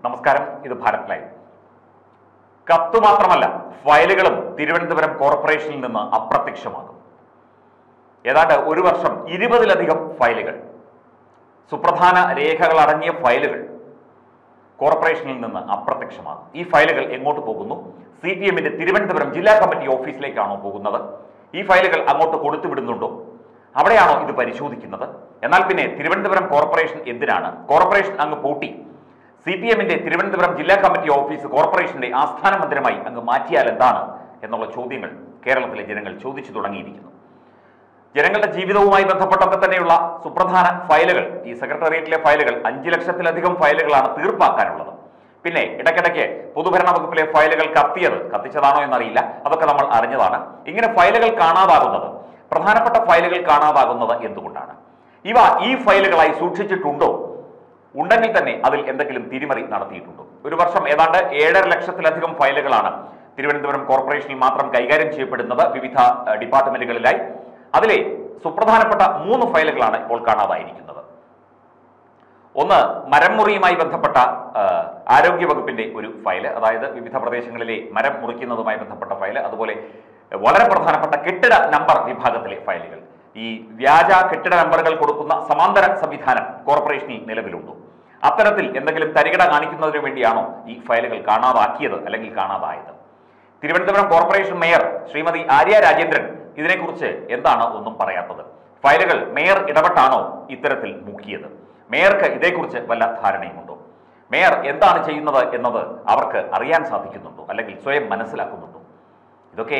നമസ്കാരം, ഇത് ഭാരത് ലൈവ്. കത്ത് മാത്രമല്ല, ഫയലുകളും തിരുവനന്തപുരം കോർപ്പറേഷനിൽ നിന്ന് അപ്രത്യക്ഷമാകും. ഏതാണ്ട് ഒരു വർഷം 20-ലധികം ഫയലുകൾ, സുപ്രധാന രേഖകൾ അടങ്ങിയ ഫയലുകൾ കോർപ്പറേഷനിൽ നിന്ന് അപ്രത്യക്ഷമാകും. ഈ ഫയലുകൾ എങ്ങോട്ട് പോകുന്നു? CPIMന്റെ തിരുവനന്തപുരം ജില്ലാ കമ്മിറ്റി ഓഫീസിലേക്കാണോ പോകുന്നത്? ഈ ഫയലുകൾ അങ്ങോട്ട് കൊടുത്തുവിടുന്നുണ്ടോ? അവിടെയാണോ ഇത് പരിശോധിക്കുന്നത്? എന്നാൽ പിന്നെ തിരുവനന്തപുരം കോർപ്പറേഷൻ എന്തിനാണ്? കോർപ്പറേഷൻ അങ്ങ് പൂട്ടി CPIMന്റെ തിരുവനന്തപുരം ജില്ലാ കമ്മിറ്റി ഓഫീസ് കോർപ്പറേഷന്റെ ആസ്ഥാന മന്ദിരമായി അങ്ങ് മാറ്റിയാൽ എന്താണ് എന്നുള്ള ചോദ്യങ്ങൾ കേരളത്തിലെ ജനങ്ങൾ ചോദിച്ചു തുടങ്ങിയിരിക്കുന്നു. ജനങ്ങളുടെ ജീവിതവുമായി ബന്ധപ്പെട്ടൊക്കെ തന്നെയുള്ള സുപ്രധാന ഫയലുകൾ, ഈ സെക്രട്ടേറിയറ്റിലെ ഫയലുകൾ 5 ലക്ഷത്തിലധികം ഫയലുകളാണ് തീർപ്പാക്കാനുള്ളത്. പിന്നെ ഇടയ്ക്കിടയ്ക്ക് പൊതുഭരണ വകുപ്പിലെ ഫയലുകൾ കത്തിച്ചതാണോ എന്നറിയില്ല, അതൊക്കെ നമ്മൾ അറിഞ്ഞതാണ്. ഇങ്ങനെ ഫയലുകൾ കാണാതാകുന്നത്, പ്രധാനപ്പെട്ട ഫയലുകൾ കാണാതാകുന്നത് എന്തുകൊണ്ടാണ്? ഈ ഫയലുകളായി സൂക്ഷിച്ചിട്ടുണ്ടോ? ഉണ്ടെങ്കിൽ തന്നെ അതിൽ എന്തെങ്കിലും തിരിമറി നടത്തിയിട്ടുണ്ടോ? ഒരു വർഷം ഏതാണ്ട് 7.5 ലക്ഷത്തിലധികം ഫയലുകളാണ് തിരുവനന്തപുരം കോർപ്പറേഷനിൽ മാത്രം കൈകാര്യം ചെയ്യപ്പെടുന്നത് വിവിധ ഡിപ്പാർട്ട്മെന്റുകളിലായി. അതിലെ സുപ്രധാനപ്പെട്ട 3 ഫയലുകളാണ് ഇപ്പോൾ കാണാതായിരിക്കുന്നത്. ഒന്ന്, മരം മുറിയുമായി ബന്ധപ്പെട്ട ആരോഗ്യ വകുപ്പിന്റെ ഒരു ഫയല്, അതായത് വിവിധ പ്രദേശങ്ങളിലെ മരം മുറിക്കുന്നതുമായി ബന്ധപ്പെട്ട ഫയല്. അതുപോലെ വളരെ പ്രധാനപ്പെട്ട കെട്ടിട നമ്പർ വിഭാഗത്തിലെ ഫയലുകൾ. ഈ വ്യാജ കെട്ടിട നമ്പറുകൾ കൊടുക്കുന്ന സമാന്തര സംവിധാനം കോർപ്പറേഷനിൽ നിലവിലുണ്ടോ? അത്തരത്തിൽ എന്തെങ്കിലും തരികിട കാണിക്കുന്നതിന് വേണ്ടിയാണോ ഈ ഫയലുകൾ കാണാതാക്കിയത് അല്ലെങ്കിൽ കാണാതായത്? തിരുവനന്തപുരം കോർപ്പറേഷൻ മേയർ ശ്രീമതി ആര്യ രാജേന്ദ്രൻ ഇതിനെക്കുറിച്ച് എന്താണ് ഒന്നും പറയാത്തത്? ഫയലുകൾ മേയർ ഇടപെട്ടാണോ ഇത്തരത്തിൽ മുക്കിയത്? മേയർക്ക് ഇതേക്കുറിച്ച് വല്ല ധാരണയുമുണ്ടോ? മേയർ എന്താണ് ചെയ്യുന്നത് എന്നത് അവർക്ക് അറിയാൻ സാധിക്കുന്നുണ്ടോ അല്ലെങ്കിൽ സ്വയം മനസ്സിലാക്കുന്നുണ്ടോ? ഇതൊക്കെ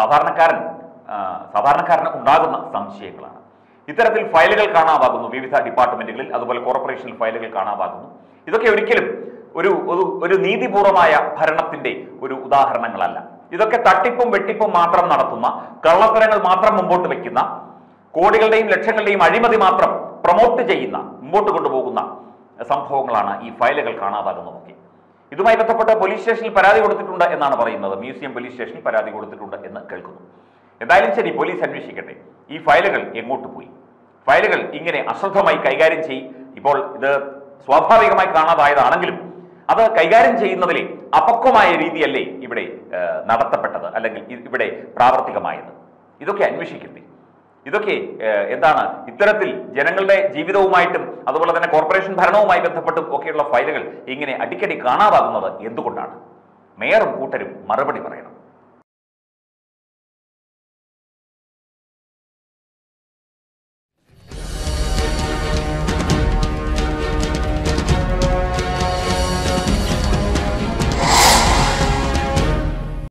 സാധാരണക്കാരന് ഉണ്ടാകുന്ന സംശയങ്ങളാണ്. ഇത്തരത്തിൽ ഫയലുകൾ കാണാതാകുന്നു വിവിധ ഡിപ്പാർട്ട്മെന്റുകളിൽ, അതുപോലെ കോർപ്പറേഷനിൽ ഫയലുകൾ കാണാതാകുന്നു. ഇതൊക്കെ ഒരിക്കലും ഒരു നീതിപൂർവമായ ഭരണത്തിന്റെ ഒരു ഉദാഹരണങ്ങളല്ല. ഇതൊക്കെ തട്ടിപ്പും വെട്ടിപ്പും മാത്രം നടത്തുന്ന, കള്ളത്തരങ്ങൾ മാത്രം മുമ്പോട്ട് വയ്ക്കുന്ന, കോടികളുടെയും ലക്ഷങ്ങളുടെയും അഴിമതി മാത്രം പ്രൊമോട്ട് ചെയ്യുന്ന, മുമ്പോട്ട് കൊണ്ടുപോകുന്ന സംഭവങ്ങളാണ് ഈ ഫയലുകൾ കാണാതാകുന്നതൊക്കെ. ഇതുമായി ബന്ധപ്പെട്ട് പോലീസ് സ്റ്റേഷനിൽ പരാതി കൊടുത്തിട്ടുണ്ട് എന്നാണ് പറയുന്നത്. മ്യൂസിയം പോലീസ് സ്റ്റേഷനിൽ പരാതി കൊടുത്തിട്ടുണ്ട് എന്ന് കേൾക്കുന്നു. എന്തായാലും ശരി, പോലീസ് അന്വേഷിക്കട്ടെ. ഈ ഫയലുകൾ എങ്ങോട്ട് പോയി? ഫയലുകൾ ഇങ്ങനെ അശ്രദ്ധമായി കൈകാര്യം ഇപ്പോൾ ഇത് സ്വാഭാവികമായി കാണാതായതാണെങ്കിലും അത് കൈകാര്യം ചെയ്യുന്നതിലെ അപക്വമായ രീതിയല്ലേ ഇവിടെ നടത്തപ്പെട്ടത് അല്ലെങ്കിൽ ഇവിടെ പ്രാവർത്തികമായത്? ഇതൊക്കെ അന്വേഷിക്കട്ടെ. ഇതൊക്കെ എന്താണ് ഇത്തരത്തിൽ ജനങ്ങളുടെ ജീവിതവുമായിട്ടും അതുപോലെ തന്നെ കോർപ്പറേഷൻ ഭരണവുമായി ബന്ധപ്പെട്ടും ഒക്കെയുള്ള ഫയലുകൾ ഇങ്ങനെ അടിക്കടി കാണാതാകുന്നത് എന്തുകൊണ്ടാണ്? മേയറും കൂട്ടരും മറുപടി പറയണം.